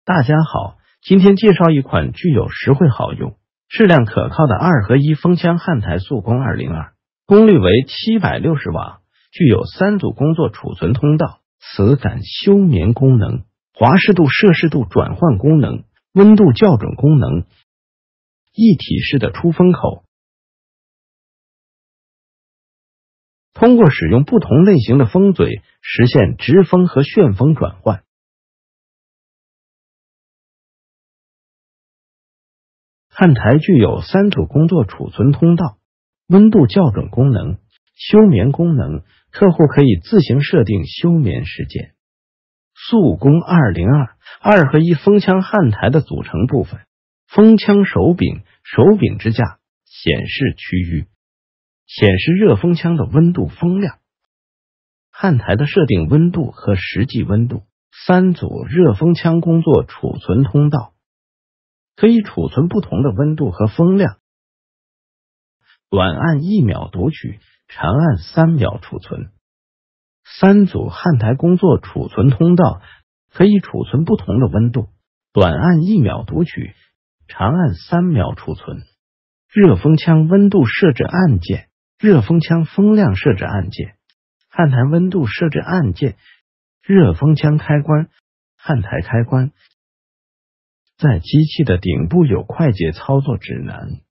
大家好，今天介绍一款具有实惠好用、质量可靠的2合1风枪汉台速攻202，功率为760瓦，具有3组工作储存通道、磁感休眠功能、华氏度、摄氏度转换功能、温度校准功能，一体式的出风口。通过使用不同类型的风嘴，实现直风和旋风转换。汉台具有3组工作储存通道、温度校准功能、休眠功能，客户可以自行设定休眠时间。速攻202 2合1风枪汉台的组成部分：风枪手柄、手柄支架、显示区域，显示热风枪的温度风量，汉台的设定温度和实际温度，3组热风枪工作储存通道，可以储存不同的温度和风量，短按1秒读取，长按3秒储存。3组汉台工作储存通道可以储存不同的温度，短按1秒读取，长按3秒储存。热风枪温度设置按键、热风枪风量设置按键、汉台温度设置按键、热风枪开关、汉台开关。在机器的顶部有快捷操作指南。